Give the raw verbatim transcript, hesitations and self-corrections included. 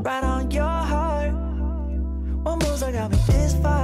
right on your heart. What moves I got me this far?